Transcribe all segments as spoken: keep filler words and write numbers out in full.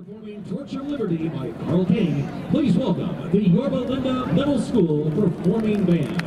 Performing Torch of Liberty by Karl L. Please welcome the Yorba Linda Middle School Performing Band.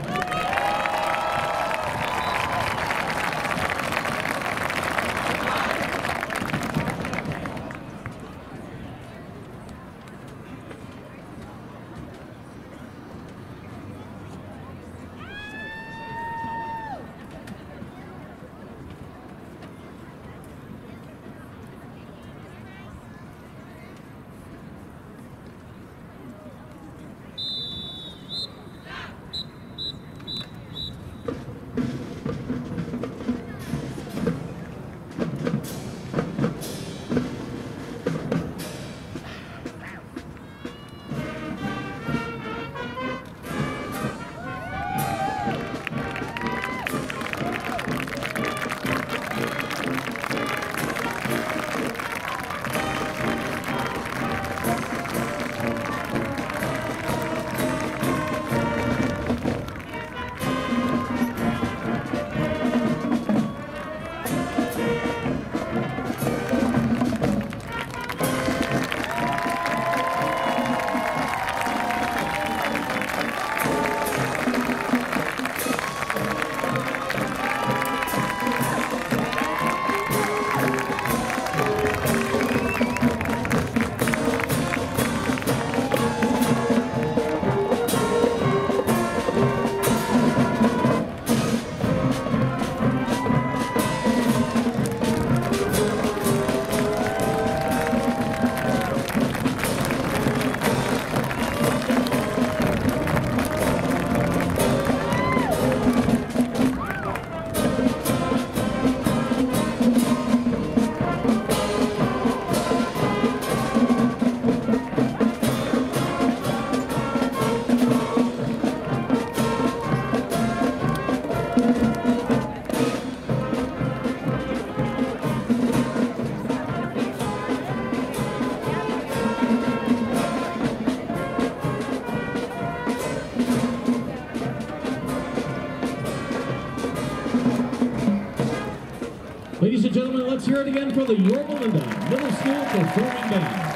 Ladies and gentlemen, let's hear it again for the Yorba Linda Middle School Performing Band.